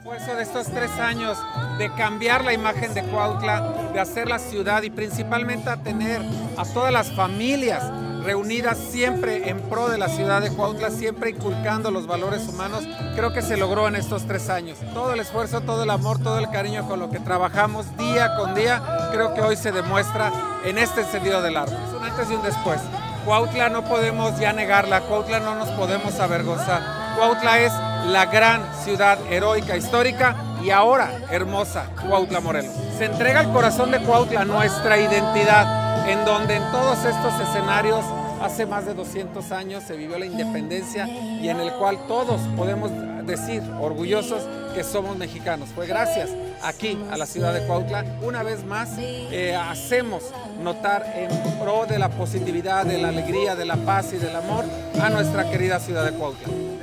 esfuerzo de estos 3 años de cambiar la imagen de Cuautla, de hacer la ciudad y principalmente a tener a todas las familias reunidas siempre en pro de la ciudad de Cuautla, siempre inculcando los valores humanos, creo que se logró en estos 3 años. Todo el esfuerzo, todo el amor, todo el cariño con lo que trabajamos día con día, creo que hoy se demuestra en este encendido del árbol. Es un antes y un después. Cuautla no podemos ya negarla, Cuautla no nos podemos avergonzar. Cuautla es la gran ciudad heroica, histórica y ahora hermosa, Cuautla, Morelos. Se entrega el corazón de Cuautla, nuestra identidad, en donde en todos estos escenarios hace más de 200 años se vivió la independencia y en el cual todos podemos decir orgullosos que somos mexicanos. Fue gracias aquí a la ciudad de Cuautla, una vez más hacemos notar en pro de la positividad, de la alegría, de la paz y del amor a nuestra querida ciudad de Cuautla.